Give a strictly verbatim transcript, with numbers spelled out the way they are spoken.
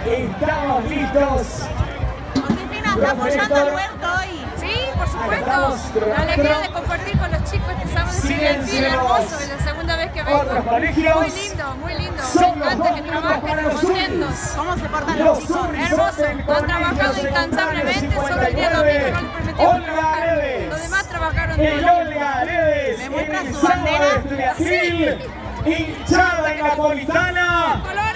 Estamos listos. Josefina, ¿está apoyando al huerto hoy? Sí, por supuesto. La alegría de compartir con los chicos este sábado es bien hermoso. Es la segunda vez que vengo. Muy lindo, muy lindo. Me encanta que trabajen contentos. ¿Cómo se portan los chicos? Hermoso. Han trabajado incansablemente. Solo el día domingo no les permitimos trabajar. Los demás trabajaron todo el ¿Me muestra su bandera? Hinchada y napolitana.